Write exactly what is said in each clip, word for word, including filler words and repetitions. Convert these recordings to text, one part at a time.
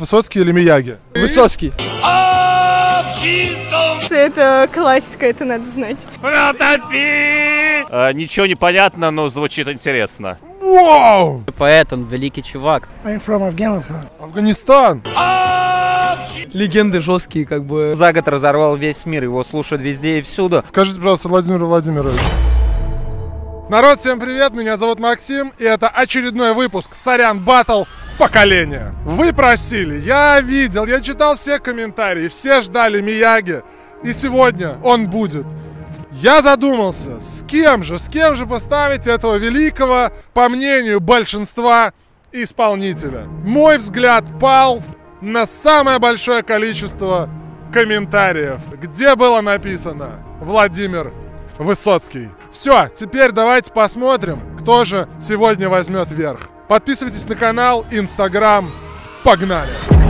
Высоцкий или Мияги? Высоцкий. Это классика, это надо знать. Протопи! А, ничего не понятно, но звучит интересно. Вау! Поэт, он великий чувак. I'm from Afghanistan. Афганистан. Легенды жесткие, как бы. За год разорвал весь мир, его слушают везде и всюду. Скажите, пожалуйста, Владимир Владимирович. Народ, всем привет, меня зовут Максим, и это очередной выпуск Сорян Баттл Поколение. Вы просили, я видел, я читал все комментарии, все ждали Мияги, и сегодня он будет. Я задумался, с кем же, с кем же поставить этого великого, по мнению большинства, исполнителя. Мой взгляд пал на самое большое количество комментариев, где было написано Владимир Высоцкий. Все, теперь давайте посмотрим, кто же сегодня возьмет верх. Подписывайтесь на канал, Инстаграм. Погнали!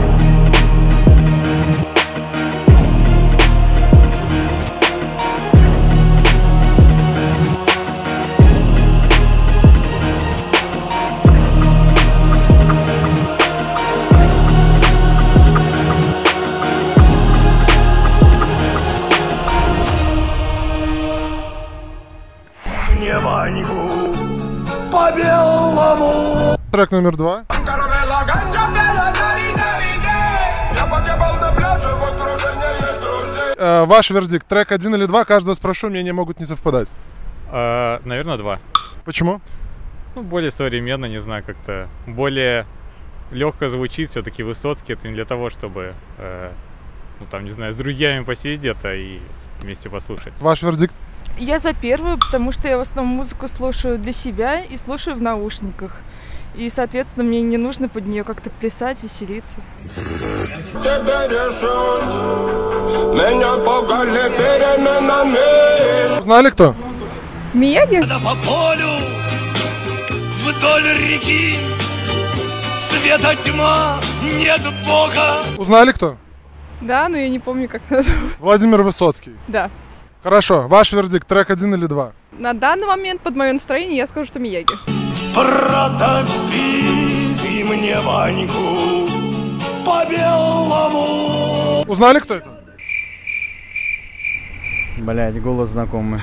По белому. Трек номер два. Э, ваш вердикт, трек один или два, каждого спрошу, мнения могут не совпадать. А, наверное, два. Почему? Ну, более современно, не знаю, как-то более легко звучит. Все-таки Высоцкий — это не для того, чтобы, э, ну, там, не знаю, с друзьями посидеть где-то и вместе послушать. Ваш вердикт? Я за первую, потому что я в основном музыку слушаю для себя и слушаю в наушниках. И, соответственно, мне не нужно под нее как-то плясать, веселиться. Узнали кто? Мияги? По полю вдоль реки света тьма, нет Бога. Узнали кто? Да, но я не помню, как назвать. Владимир Высоцкий. Да. Хорошо, ваш вердикт, трек один или два? На данный момент, под мое настроение, я скажу, что Мияги. Протопи ты мне Ваньку по белому. Узнали, кто это? Блядь, голос знакомый.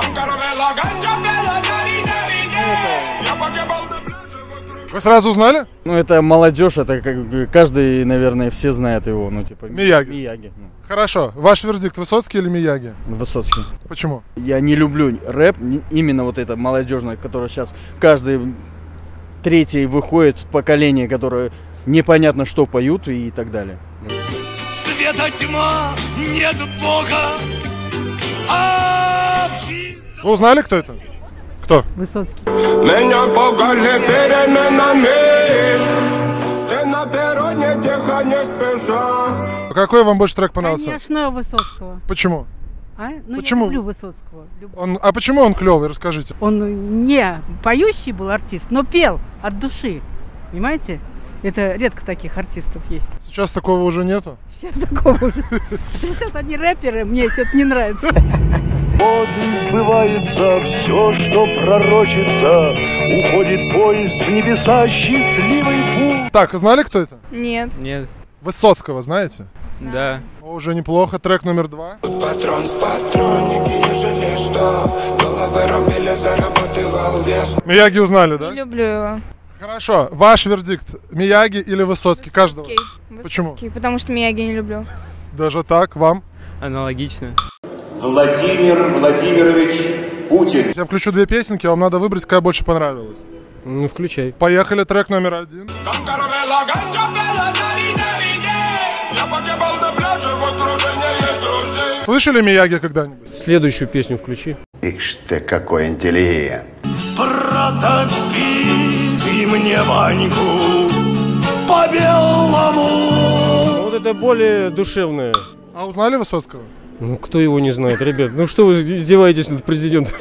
Вы сразу узнали? Ну, это молодежь, это как бы каждый, наверное, все знают его. Ну, типа, Мияги. Мияги. Хорошо, ваш вердикт, Высоцкий или Мияги? Высоцкий. Почему? Я не люблю рэп, именно вот это молодежное, которое сейчас каждый третий выходит поколение, которое непонятно что поют и так далее. Света тьма, нет Бога. А Вы узнали, кто это? Кто? Высоцкий. меня пугали переменами. Ты на перроне тихо не спеша. Какой вам больше трек понравился? Конечно, Высоцкого. Почему? А? Ну, Почему? Я люблю Высоцкого. Люблю. Он, а почему он клевый? Расскажите. Он не поющий был артист, но пел от души. Понимаете? Это редко таких артистов есть. Сейчас такого уже нету? Сейчас такого уже. Сейчас одни рэперы, мне что-то не нравится. Вот сбывается все, что пророчится. Уходит поезд в небеса, счастливый путь. Так, знали, кто это? Нет. Нет. Высоцкого, знаете? Да. О, уже неплохо. Трек номер два. Патрон в патроннике, ежели что. Головы рубили, заработал вес. Мияги узнали, да? Люблю его. Хорошо. Ваш вердикт, Мияги или Высоцкий? Каждого. Почему? Потому что Мияги не люблю. Даже так, вам? Аналогично. Владимир Владимирович Путин. Я включу две песенки, вам надо выбрать, какая больше понравилась. Ну, включай. Поехали, трек номер один. Слышали Мияги когда-нибудь? Следующую песню включи. Ишь ты, какой интеллигент. Протопи ты мне Ваньку по белому. Вот это более душевное. А узнали Высоцкого? Ну, кто его не знает, ребят? Ну что вы издеваетесь над президентом?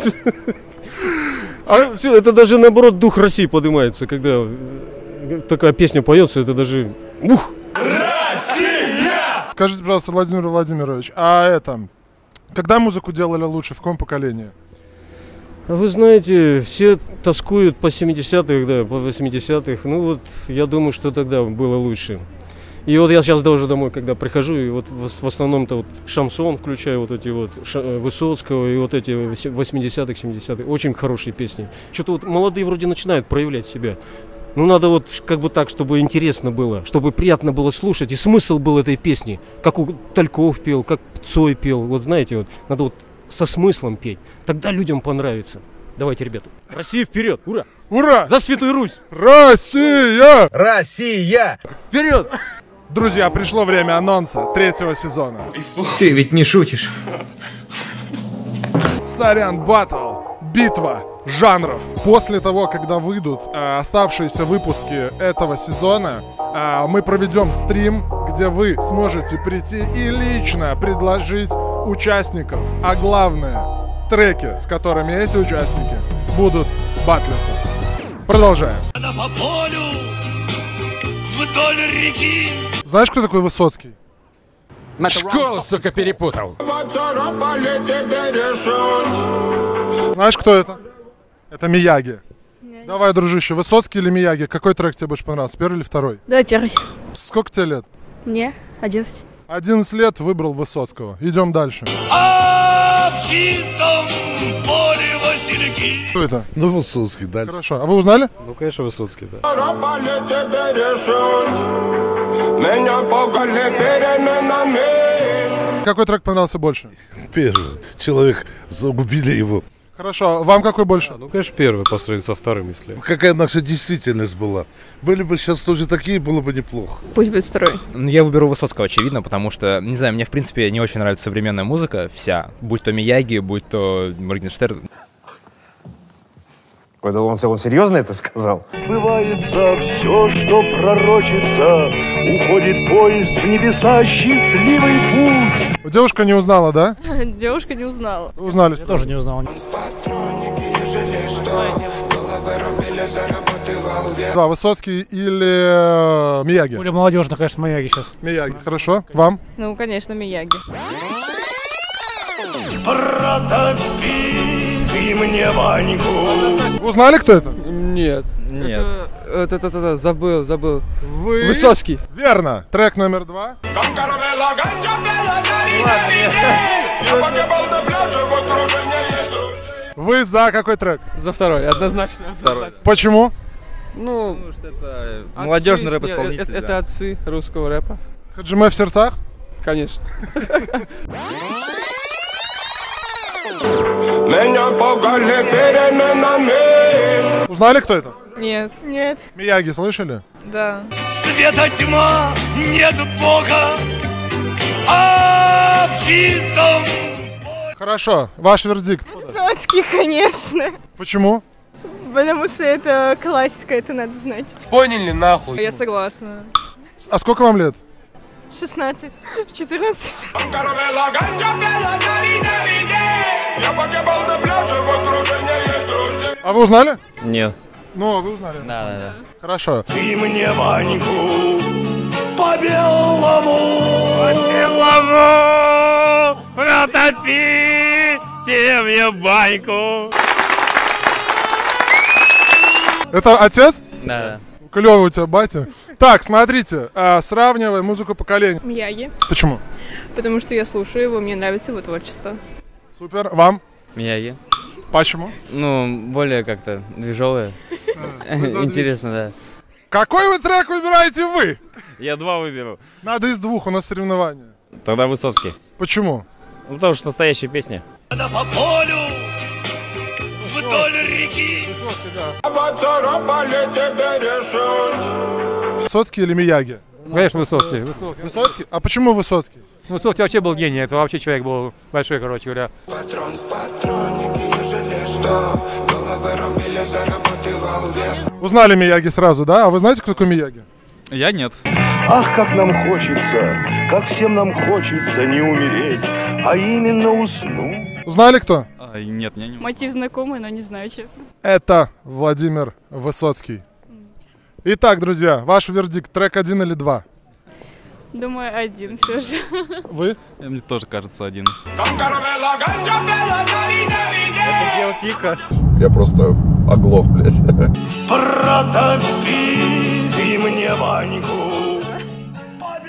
А, все, это даже наоборот дух России поднимается, когда такая песня поется, это даже ух! Россия! Скажите, пожалуйста, Владимир Владимирович, а это, когда музыку делали лучше, в каком поколении? Вы знаете, все тоскуют по семидесятых, да, по восьмидесятых. Ну вот, я думаю, что тогда было лучше. И вот я сейчас даже домой, когда прихожу, и вот в, в основном-то вот шансон включаю, вот эти вот Ша, Высоцкого и вот эти восьмидесятых, семидесятых. Очень хорошие песни. Что-то вот молодые вроде начинают проявлять себя. Ну, надо вот как бы так, чтобы интересно было, чтобы приятно было слушать. И смысл был этой песни. Как у Тальков пел, как Цой пел. Вот знаете, вот надо вот со смыслом петь. Тогда людям понравится. Давайте, ребята. Россия вперед! Ура! Ура! За Святую Русь! Россия! Россия! Вперед! Друзья, пришло время анонса третьего сезона. Ты ведь не шутишь. Сорян Баттл. Битва жанров. После того, когда выйдут э, оставшиеся выпуски этого сезона, э, мы проведем стрим, где вы сможете прийти и лично предложить участников, а главное, треки, с которыми эти участники будут батлиться. Продолжаем. По полю, вдоль реки. Знаешь, кто такой Высоцкий? Школу, сука, перепутал. Знаешь, кто это? Это Мияги. Нет. Давай, дружище, Высоцкий или Мияги? Какой трек тебе больше понравился, первый или второй? Да, первый. Сколько тебе лет? Мне одиннадцать. одиннадцать лет выбрал Высоцкого. Идем дальше. А в чистом поле Васильки. Кто это? Ну, Высоцкий, дальше. Хорошо. А вы узнали? Ну, конечно, Высоцкий, да. Какой трек понравился больше? Первый. Человек, загубили его. Хорошо. Вам какой больше? А, ну, конечно, первый по сравнению со вторым, если. Какая наша действительность была. Были бы сейчас тоже такие, было бы неплохо. Пусть будет второй. Я выберу Высоцкого, очевидно, потому что, не знаю, мне, в принципе, не очень нравится современная музыка вся. Будь то Мияги, будь то Моргенштерн. Он, он серьезно это сказал? Сбывается все, что пророчится, уходит поезд в небеса, счастливый путь. Девушка не узнала, да? Девушка не узнала. Узнали. Я тоже не узнал. Да, Высоцкий или э, Мияги? Более молодежно, конечно, Мияги сейчас. Мияги, хорошо. Вам? Ну, конечно, Мияги. Протопи ты мне Ваньку. Узнали, кто это? Нет. Нет. Это, это, это, это, забыл, забыл. Вы... Высоцкий. Верно. Трек номер два. Вы за какой трек? За второй, однозначно. Второй. Почему? Ну, Потому что это молодежный рэп-исполнитель. Это, да. это отцы русского рэпа. Хаджиме в сердцах? Конечно. Узнали, кто это? Нет. Нет. Мияги, слышали? Да. Света тьма, нет Бога, а в чистом. Хорошо, ваш вердикт. Высоцкий, конечно. Почему? Потому что это классика, это надо знать. Поняли, нахуй. Я согласна. А сколько вам лет? шестнадцать. четырнадцать. А вы узнали? Нет. Ну, а вы узнали? Да, да, да. Хорошо. Ты мне Ваньку по белому, по белому протопи, ты мне баньку. Это отец? Да, да. Клёвый у тебя батя. Так, смотрите, а, сравнивай музыку поколений. Мияги. Почему? Потому что я слушаю его, мне нравится его творчество. Супер. Вам? Мияги. Почему? Ну, более как-то движовые. Интересно, да. Какой вы трек выбираете вы? Я два выберу. Надо из двух, у нас соревнования. Тогда Высоцкий. Почему? Ну, потому что настоящая песня. Да по полю, вдоль реки. Высоцкий или Мияги? Конечно, Высоцкий. Высоцкий. Высоцкий? А почему Высоцкий? Высоцкий вообще был гений, это вообще человек был большой, короче говоря. Узнали Мияги сразу, да? А вы знаете, кто такой Мияги? Я нет. Ах, как нам хочется, как всем нам хочется не умереть, а именно уснуть. Узнали кто? А, нет, я не узнал. Мотив знакомый, но не знаю, честно. Это Владимир Высоцкий. Итак, друзья, ваш вердикт, трек один или два? Думаю, один все же. Вы? Мне тоже кажется один. Я просто оглох, блядь. Протопи ты мне Ваньку по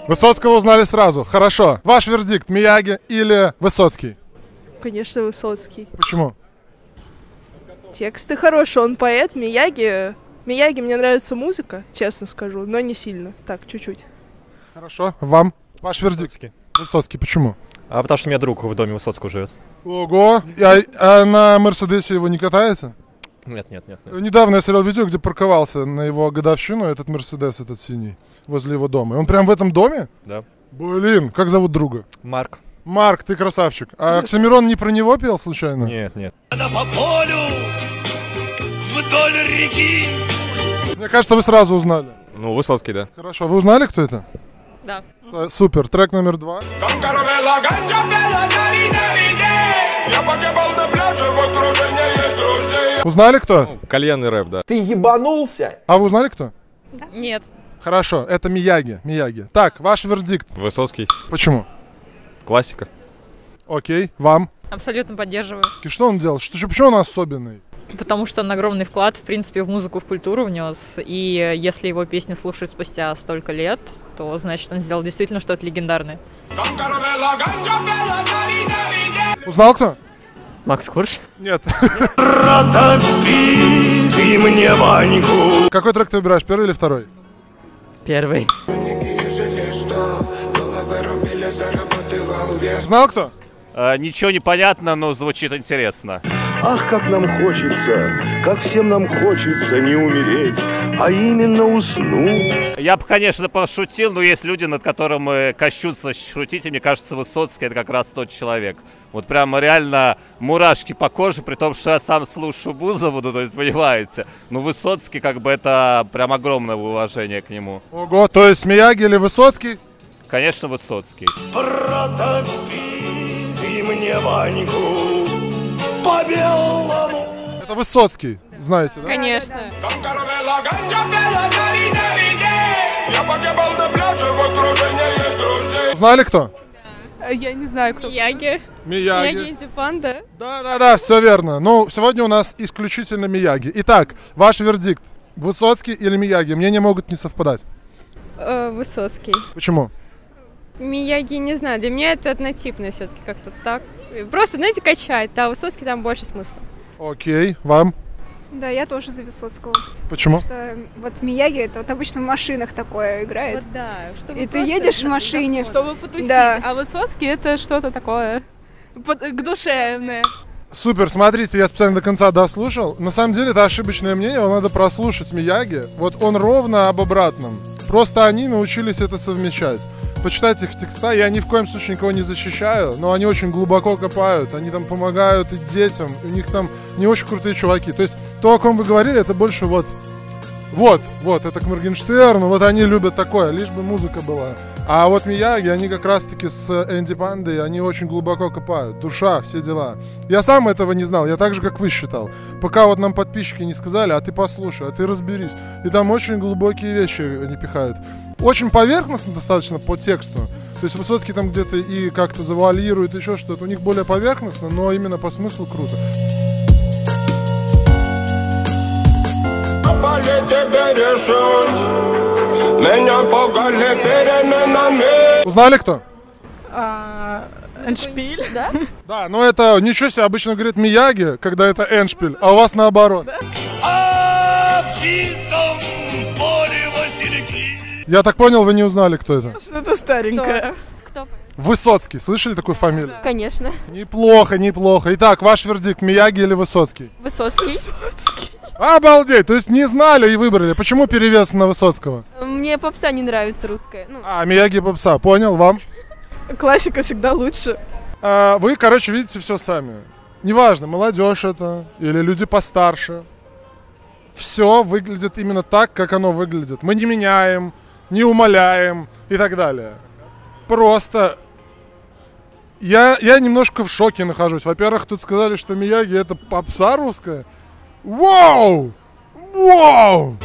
Высоцкого узнали сразу. Хорошо. Ваш вердикт, Мияги или Высоцкий? Конечно, Высоцкий. Почему? Тексты хорошие, он поэт. Мияги... Мияги, мне нравится музыка, честно скажу, но не сильно. Так, чуть-чуть. Хорошо. Вам? Ваш вердикт? Высоцкий. Высоцкий. Почему? А потому что у меня друг в доме Высоцкого живет. Ого! А, а на Мерседесе его не катается? Нет, нет, нет, нет. Недавно я смотрел видео, где парковался на его годовщину этот Мерседес, этот синий, возле его дома. И он прям в этом доме? Да. Блин, как зовут друга? Марк. Марк, ты красавчик. А Оксимирон не про него пел случайно? Нет, нет. По полю вдоль реки. Мне кажется, вы сразу узнали. Ну, Высоцкий, да. Хорошо, вы узнали, кто это? Да. С- супер, трек номер два. Узнали кто? Ну, кальянный рэп, да. Ты ебанулся? А вы узнали кто? Нет. Хорошо, это Мияги, Мияги. Так, ваш вердикт. Высоцкий. Почему? Классика. Окей, вам? Абсолютно поддерживаю. И что он делал? Что, почему он особенный? Потому что он огромный вклад, в принципе, в музыку, в культуру внес. И если его песни слушают спустя столько лет, то значит он сделал действительно что-то легендарное. Узнал кто? Макс Корж? Нет. Протопи ты мне Ваньку. Какой трек ты выбираешь, первый или второй? Первый. Знал кто? Э, ничего не понятно, но звучит интересно. Ах, как нам хочется, как всем нам хочется не умереть, а именно уснуть. Я бы, конечно, пошутил, но есть люди, над которыми кощунство шутить, и мне кажется, Высоцкий это как раз тот человек. Вот прямо реально мурашки по коже, при том, что я сам слушаю Бузову, ну, то есть, понимаете, ну, Высоцкий, как бы, это прям огромное уважение к нему. Ого, то есть Мияги или Высоцкий? Конечно, Высоцкий. Протопи ты мне Ваньку по белому. Это Высоцкий, знаете, да? Конечно. Знали кто? Я не знаю, кто. Мияги. Мияги. Мияги Панда. Да-да-да, все верно. Ну, сегодня у нас исключительно Мияги. Итак, ваш вердикт. Высоцкий или Мияги? Мнения могут не совпадать. Э, Высоцкий. Почему? Мияги, не знаю, для меня это однотипное все-таки как-то так. Просто, знаете, качает, а Высоцкий там больше смысла. Окей, вам? Да, я тоже за Высоцкого. Почему? Потому что вот Мияги, это вот обычно в машинах такое играет. Вот да, чтобы И ты просто едешь в на- машине. на фоне. Чтобы потусить. Да. А Высоцкий это что-то такое под- к душевное. Супер, смотрите, я специально до конца дослушал. На самом деле это ошибочное мнение, его надо прослушать Мияги. Вот он ровно об обратном. Просто они научились это совмещать. Почитайте их текста, я ни в коем случае никого не защищаю, но они очень глубоко копают, они там помогают и детям, у них там не очень крутые чуваки. То есть то, о ком вы говорили, это больше вот, вот, вот, это к Моргенштерну, вот они любят такое, лишь бы музыка была. А вот Мияги, они как раз-таки с Энди Пандой, они очень глубоко копают, душа, все дела. Я сам этого не знал, я так же, как вы считал. Пока вот нам подписчики не сказали, а ты послушай, а ты разберись. И там очень глубокие вещи они пихают. Очень поверхностно достаточно по тексту. То есть Высоцкий там где-то и как-то завуалирует, еще что-то. У них более поверхностно, но именно по смыслу круто. Узнали кто? Эндшпиль, да? Да, но это ничего себе, обычно говорят Мияги, когда это эндшпиль, а у вас наоборот. А в чистом поле Василики. Я так понял, вы не узнали, кто это? Что-то старенькое. Кто? Высоцкий, слышали такую фамилию? Конечно. Неплохо, неплохо. Итак, ваш вердикт, Мияги или Высоцкий? Высоцкий. Обалдеть, то есть не знали и выбрали. Почему перевес на Высоцкого? Мне попса не нравится русская. Ну, А, Мияги попса, понял, вам? Классика всегда лучше. А, вы, короче, видите все сами. Неважно, молодежь это или люди постарше. Все выглядит именно так, как оно выглядит. Мы не меняем, не умаляем и так далее. Просто я, я немножко в шоке нахожусь. Во-первых, тут сказали, что Мияги это попса русская. Вау! Вау!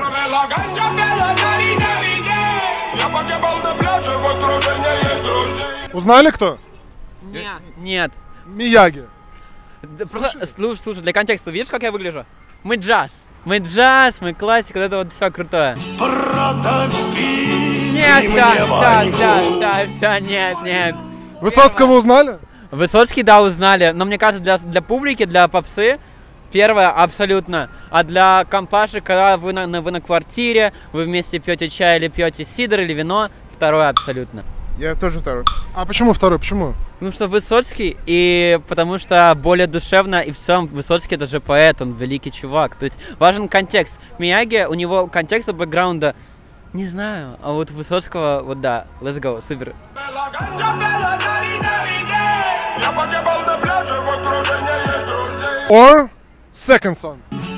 Узнали кто? Нет. Нет. Мияги. Да, просто, слушай, слушай, для контекста, видишь, как я выгляжу? Мы джаз. Мы джаз, мы классика, вот это вот все крутое. Протопи Нет, ты все, мне все, Ваньку. все, все, все, нет, нет. Высоцкого узнали? Высоцкий, да, узнали, но мне кажется, для, для публики, для попсы, первое, абсолютно. А для компаши, когда вы на, на, вы на квартире, вы вместе пьете чай или пьете сидр или вино, второе абсолютно. Я тоже второй. А почему второй? Почему? Потому что Высоцкий, и потому что более душевно, и в целом Высоцкий это же поэт, он великий чувак. То есть важен контекст. Мияги, у него контекста, бэкграунда, не знаю, а вот Высоцкого, вот да, let's go, супер. Or second song.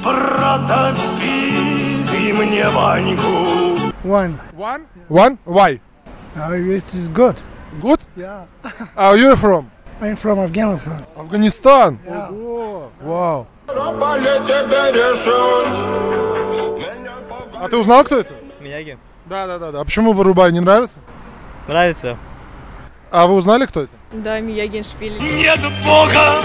Протопи ты мне Ваньку. One. One? One? Why? Uh, it is good. Good? Yeah. Are you from? I'm from Afghanistan. Афганистан? Yeah. Ого, вау. А ты узнал, кто это? Мияги. Да, да, да, да. А почему Вырубай не нравится? Нравится. А вы узнали, кто это? Да, Мияги Эндшпиль. Нет Бога,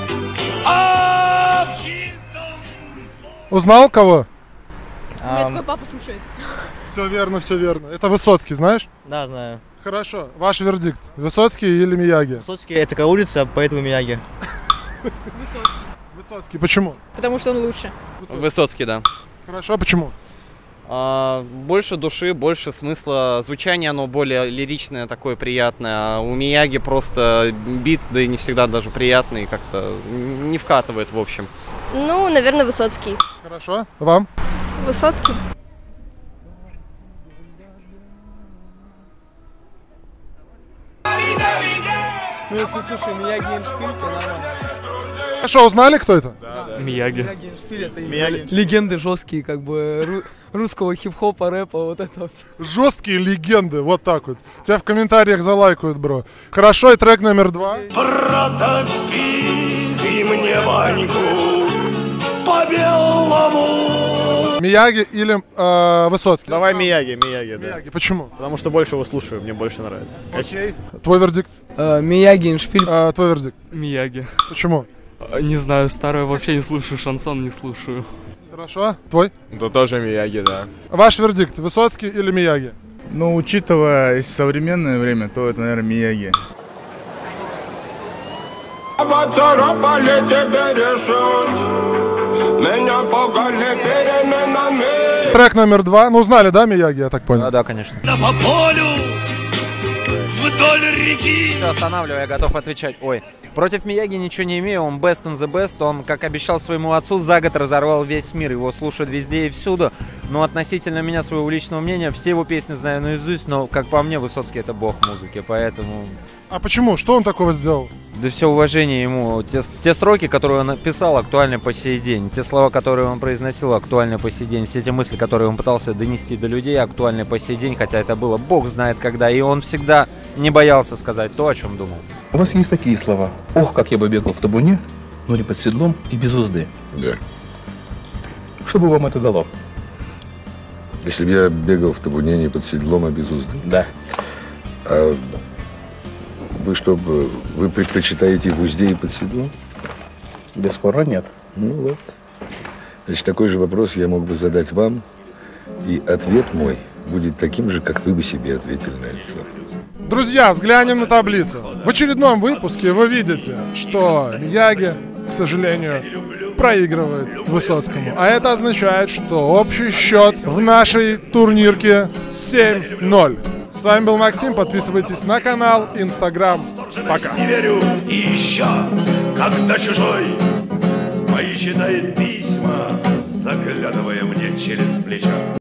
а в чистом. Узнал кого? У меня такой папа слушает. Все верно, все верно. Это Высоцкий, знаешь? Да, знаю. Хорошо. Ваш вердикт. Высоцкий или Мияги? Высоцкий это такая улица, поэтому Мияги. Высоцкий. Высоцкий. Почему? Потому что он лучше. Высоцкий, да. Хорошо, а почему? А, больше души, больше смысла. Звучание оно более лиричное, такое приятное. А у Мияги просто бит, да и не всегда даже приятный, как-то не вкатывает в общем. Ну, наверное, Высоцкий. Хорошо. Вам? Высоцкий. Ну, если, слушай, Мияги Эндшпиль, то нормально. Хорошо, узнали, кто это? Да, да. Мияги. Мияги Эндшпиль, это Мияги. Легенды жесткие, как бы, ру русского хип-хопа, рэпа, вот это вот. Жесткие легенды, вот так вот. Тебя в комментариях залайкают, бро. Хорошо, и трек номер два. Протопи ты мне Ваньку по белому. Мияги или э, Высоцкий? Давай Мияги, Мияги, да. Мияги, почему? Потому что больше его слушаю, мне больше нравится. Окей. Твой вердикт? Uh, Мияги Эндшпиль. Uh, твой вердикт? Мияги. Почему? Uh, не знаю, старую вообще не слушаю, шансон не слушаю. Хорошо. Твой? Да тоже Мияги, да. Ваш вердикт, Высоцкий или Мияги? Ну, учитывая современное время, то это, наверное, Мияги. Поцарапали тебе решить, меня пугали переменами. Трек номер два. Ну, узнали, да, Мияги, я так понял? Да, да, конечно. Да по полю, вдоль реки. Все, останавливаю, я готов отвечать. Ой. Против Мияги ничего не имею, он best on the best, он, как обещал своему отцу, за год разорвал весь мир, его слушают везде и всюду, но относительно меня, своего личного мнения, все его песни знаю наизусть, но, как по мне, Высоцкий это бог музыки, поэтому... А почему? Что он такого сделал? Да все уважение ему, те, те строки, которые он написал, актуальны по сей день, те слова, которые он произносил, актуальны по сей день, все те мысли, которые он пытался донести до людей, актуальны по сей день, хотя это было бог знает когда, и он всегда не боялся сказать то, о чем думал. У вас есть такие слова: «Ох, как я бы бегал в табуне, но не под седлом и без узды». Да. Что бы вам это дало? Если бы я бегал в табуне не под седлом, а без узды. Да. А вы что, вы предпочитаете в узде и под седлом? Без спора нет. Ну вот. Значит, такой же вопрос я мог бы задать вам, и ответ мой будет таким же, как вы бы себе ответили на этот вопрос. Друзья, взглянем на таблицу. В очередном выпуске вы видите, что Мияги, к сожалению, проигрывает Высоцкому. А это означает, что общий счет в нашей турнирке семь ноль. С вами был Максим. Подписывайтесь на канал, Инстаграм. Пока. Не верю и еще, когда чужой мои читает письма, заглядывая мне через плечо.